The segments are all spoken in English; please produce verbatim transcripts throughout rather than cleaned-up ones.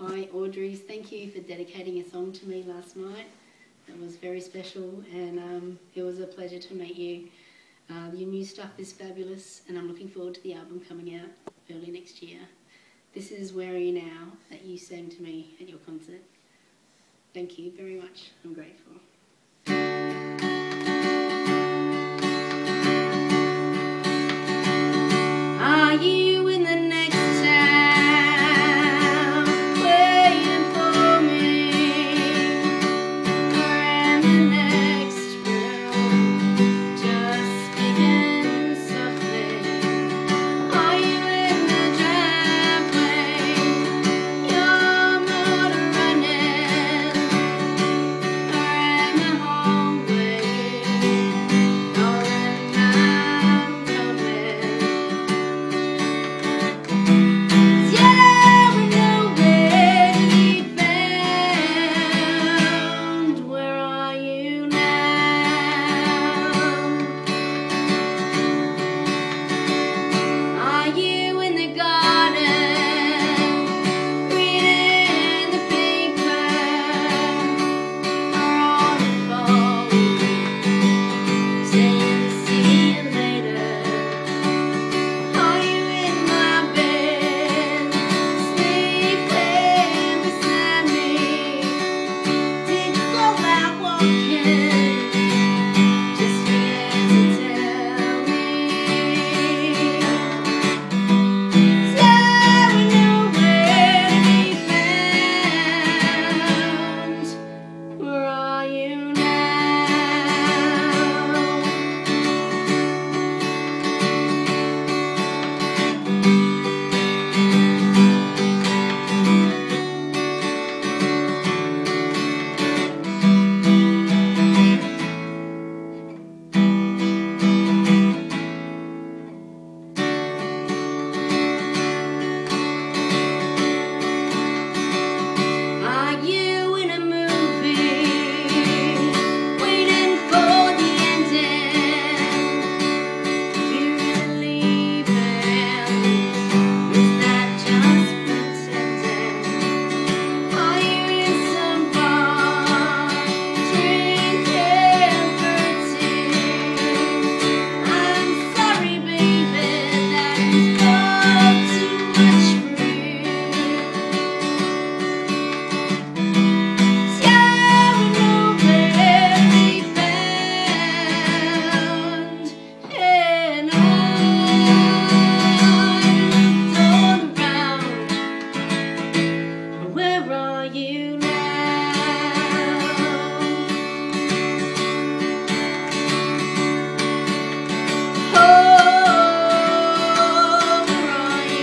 Hi Audreys, thank you for dedicating a song to me last night. It was very special, and um, it was a pleasure to meet you. Uh, your new stuff is fabulous, and I'm looking forward to the album coming out early next year. This is Where Are You Now that you sang to me at your concert. Thank you very much, I'm grateful. Are you in the next town waiting for me? Or in the next room just speaking softly? Are you in the driveway? Your motor running? Or in the hallway? Knowing I'm coming?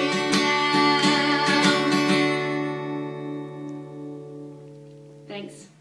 Thanks.